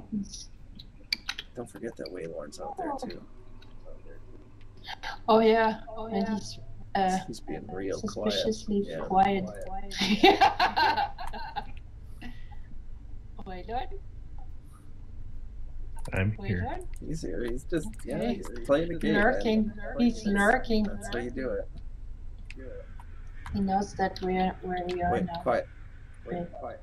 Don't forget that Waylorn's out there too. Oh yeah, and he's being real suspiciously quiet. Yeah. Waylorn? I'm here. Waylorn? He's here. He's just Okay. he's playing a game. Lurking. Man. He's lurking. That's how you do it. He knows that where we are Wait, now. quiet. Wait, quiet.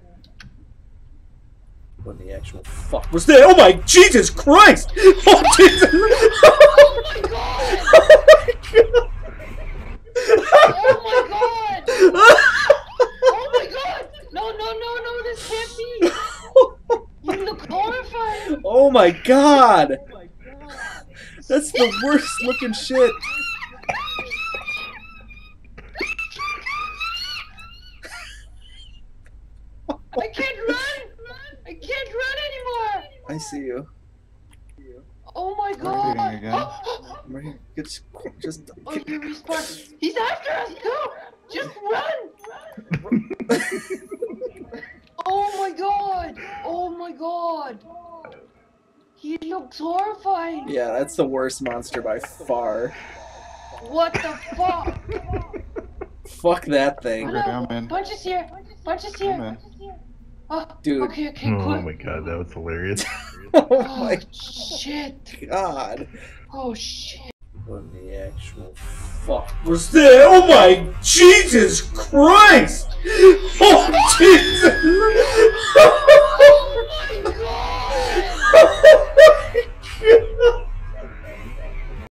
When the actual fuck was there? Oh my Jesus Christ! Oh Jesus! Oh my god! Oh my god! Oh my god! No, this can't be! You look horrified! Oh my god! That's the worst looking shit! I can't run! I can't run anymore! I see you. Oh my god! Just Oh, you respawn. He's after us! Go! Just run! Oh my god! Oh my god! He looks horrifying! Yeah, that's the worst monster by far. What the fuck? Fuck that thing. Punch is here! Punch is here! Oh, dude. Okay, Oh cool. my god, that was hilarious. Oh my shit! god. Oh shit! When the actual fuck was there? Oh my Jesus Christ! Oh Jesus!